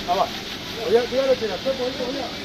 Ah, va. Voy a retirar. Voy a.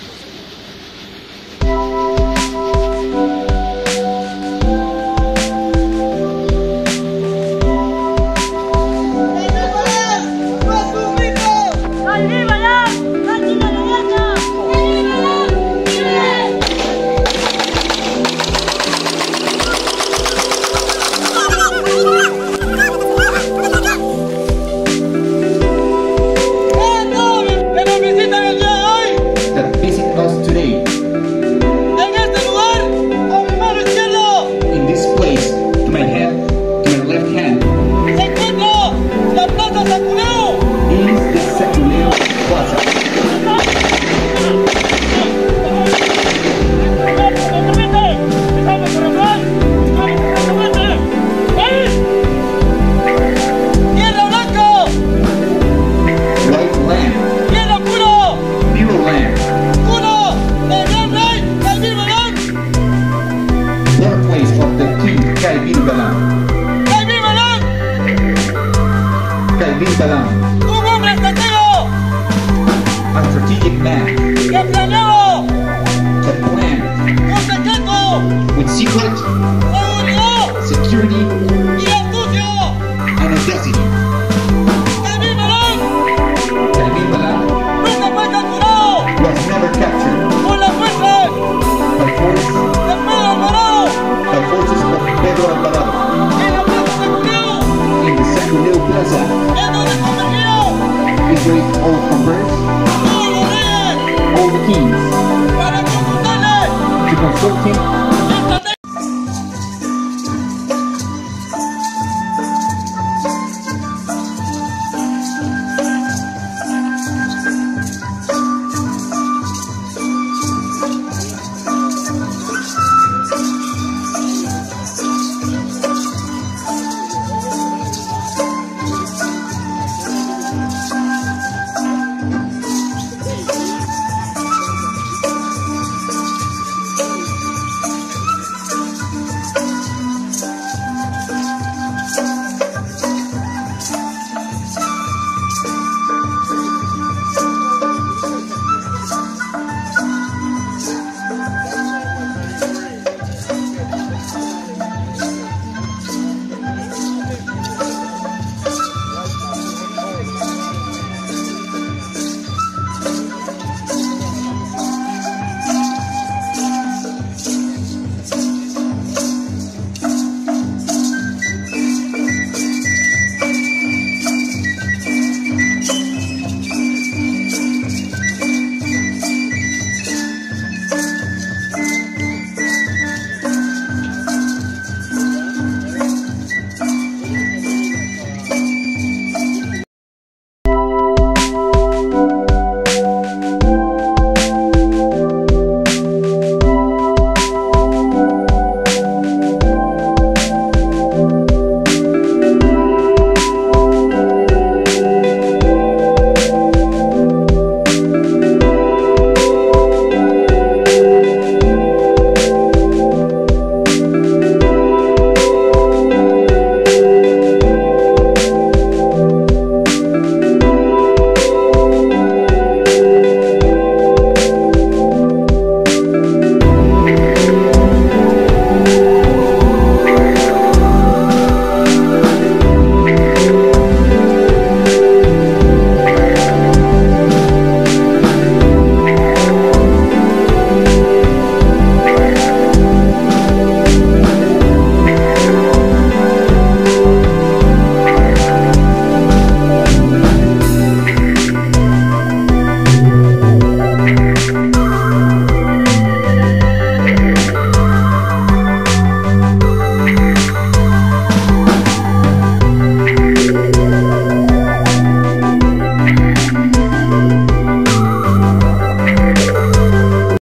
Kaibil Balam. Kaibil Balam. Kaibil Balam. Un hombre estratego. A strategic man. Que planeó. That planned. Con secreto. With secret. Seguridad. Security. Y astucia. And audacity. Kaibil Balam. Kaibil Balam. Nunca fue capturado. Was never captured. Por la fuerza. By force. De Pedro Alvarado. By forces of Pedro de Alvarado. In the Centro Plaza. Is where it all converts. All the kings. To consult him.